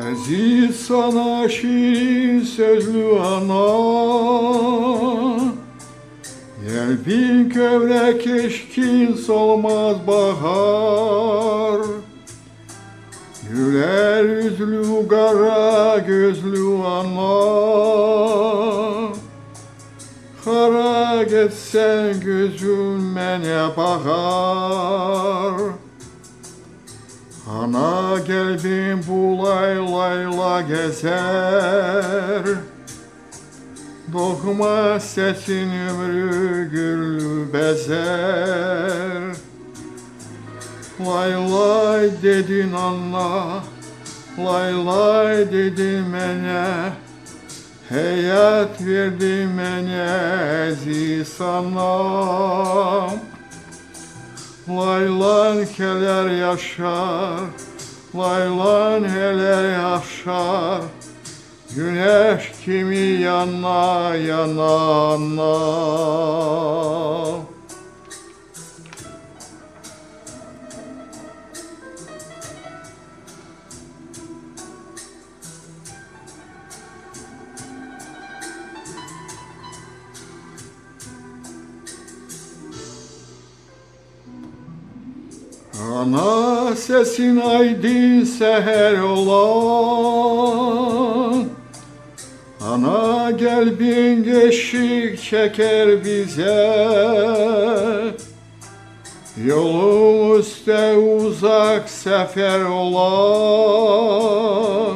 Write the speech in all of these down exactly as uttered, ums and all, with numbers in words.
Aziz sana şirin sözlü ana, Yelpin kövrek eşkin solmaz bahar. Güler yüzlü kara gözlü ana, Kara geçsen gözün mene bakar. Ana gelbin bulay layla gezer, Dokma sesin ömrü gül bezer. Lay lay dedin ana, lay lay dedin mene, Hayat verdi mene aziz sana. Laylan keler yaşar, laylan heler yaşar, Güneş kimi yana yana. Ana sesin aydın seher olan, Ana gel bin geçik çeker bize, Yolun üstte uzak sefer olan,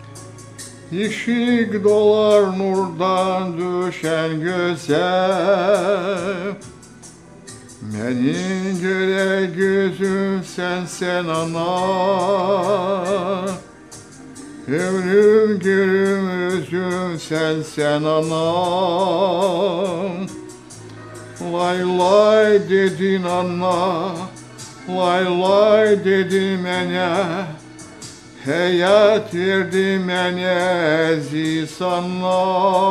Işık dolar nurdan düşen göze. Benim göre gözüm sensen ana, Ömrüm gülüm özüm sensen ana. Lay lay dedin ana, lay lay dedin mene, Hayat verdi mene aziz ana.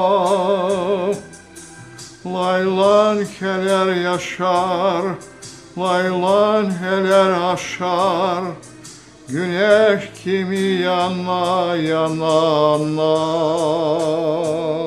Laylan keler yaşar, laylan heler aşar, Güneş kimi yana yana.